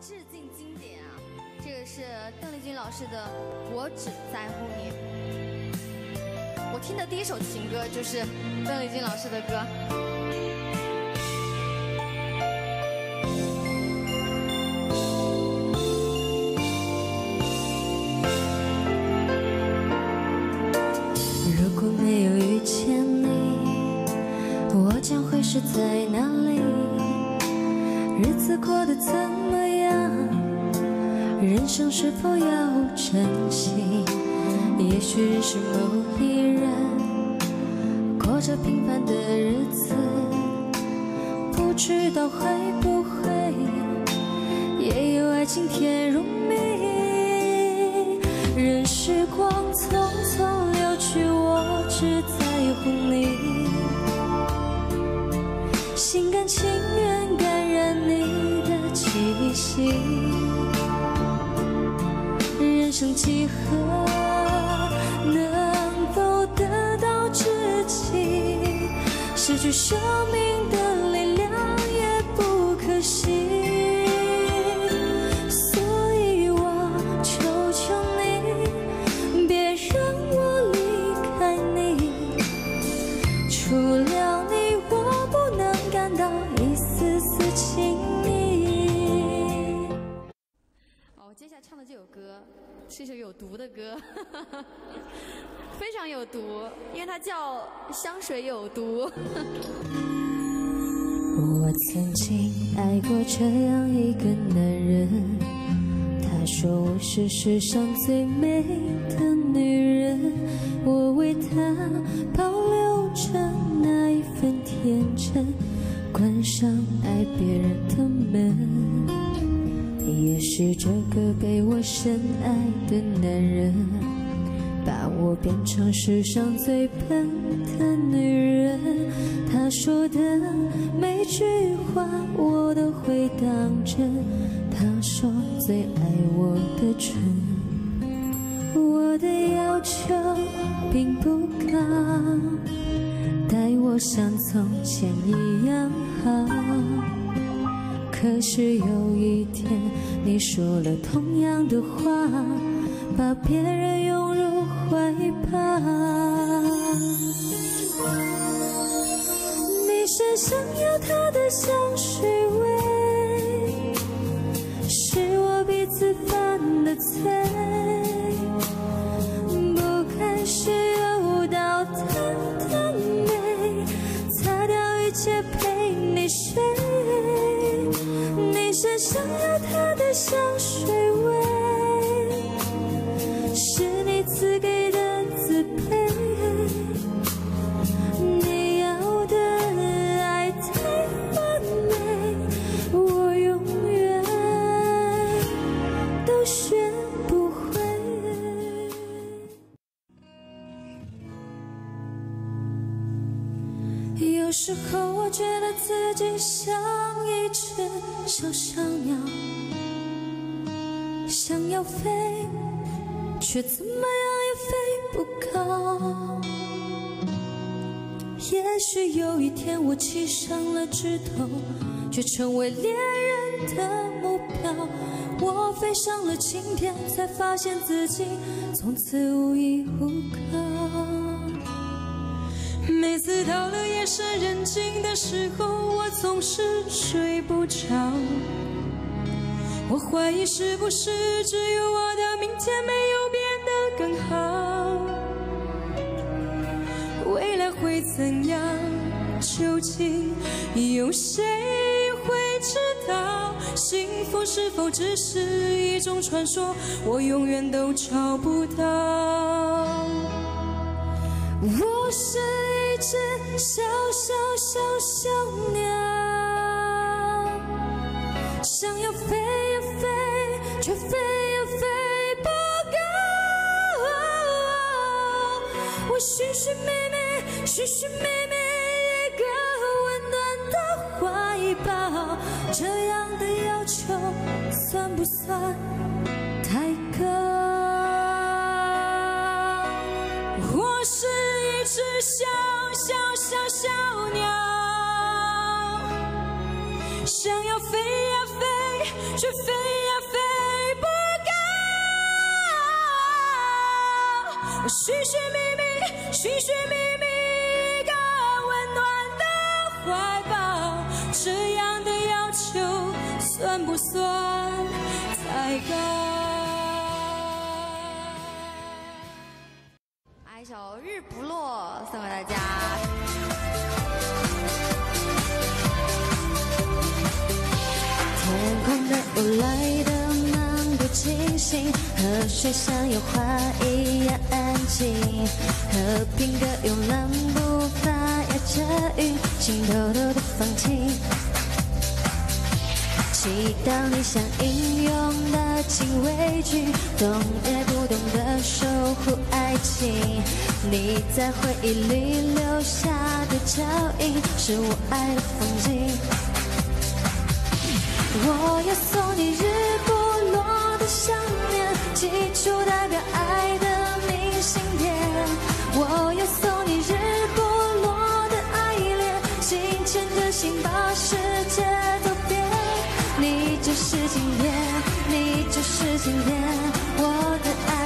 致敬经典啊！这个是邓丽君老师的《我只在乎你》。我听的第一首情歌就是邓丽君老师的歌。 如果没有遇见你，我将会是在哪里？日子过得怎么样？人生是否要珍惜？也许是某一人过着平凡的日子，不知道会不会也有爱情甜如蜜。任时光匆匆流去，我只在乎你，心甘情愿感染你的气息。人生几何能否得到知己？失去生命的力量也不可惜。所以我求求你，别让我离开你。除了你，我不能感到一丝丝情意。 我接下来唱的这首歌是一首有毒的歌，非常有毒，因为它叫《香水有毒》。 我曾经爱过这样一个男人，他说我是世上最美的女人，我为他保留着那一份天真，关上爱别人的门。也许这个被我深爱的男人，把我变成世上最笨的女人。他说的每句话我都会当真，他说最爱我的唇。我的要求并不高，待我像从前一样好。可是有一天你说了同样的话，把别人拥入怀抱。你身上有他的香水味，是我彼此犯的罪，不该是诱导他的美，擦掉一切陪你睡。你身上有他的香水味，是你赐给的自卑。你要的爱太完美，我永远都学不会。有时候我觉得自己像一只小小鸟，想要飞，却怎么样也飞不高。也许有一天我栖上了枝头，却成为猎人的目标。我飞上了青天，才发现自己从此无依无靠。 每次到了夜深人静的时候，我总是睡不着。我怀疑是不是只有我的明天没有变得更好，未来会怎样，究竟有谁会知道？幸福是否只是一种传说，我永远都找不到。 我是一只小小小小鸟，想要飞呀飞，却飞呀飞不高。我寻寻觅觅，寻寻觅觅一个温暖的怀抱，这样的要求算不算太高？ 我是一只小小小小鸟，想要飞呀飞， 却飞呀飞不高。我寻寻觅觅，寻寻觅觅一个温暖的怀抱，这样的要求算不算太高？ 一首《日不落》送给大家。 天空的雾来得漫不经心，河水像油画一样安静，和平鸽慵懒步伐压着云，心偷偷的放晴。祈祷你像英勇的禁卫军，动也不动地守护爱情。你在回忆里留下的脚印，是我爱的风景。我要送你日不落的想念，寄出代表爱的明信片。我要送你日不落的爱恋，紧牵着心把世界走遍。你就是今天，你就是今天，我的爱。